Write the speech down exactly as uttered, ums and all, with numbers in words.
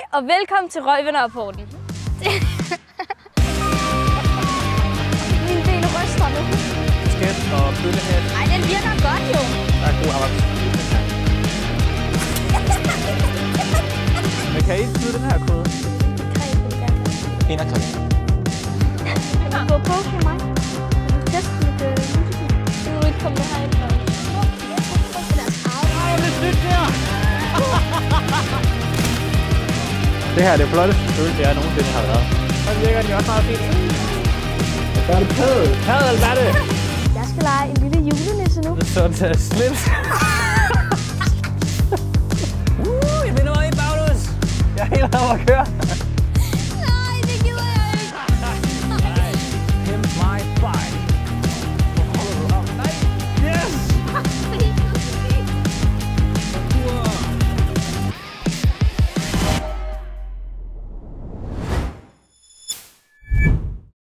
og velkommen til Røgvenderrapporten. Min ben ryster nu. Skat og bøllehat. Nej, den virker godt jo. Der er god arbejde. Men kan I ikke skyde den her kode? enogtres. Kan du gå på for mig? Test mit YouTube. Du vil ikke komme her efter. Ej, det er snydt der! Det her er det flotteste følelse, jeg nogensinde har været. Så virker den jo også meget fint. Så er det padel. Padel, hvad er det? Jeg skal lege en lille julenisse nu. Det er sådan til slips. uh, jeg vinder mig i Magnus. Jeg er helt over at køre.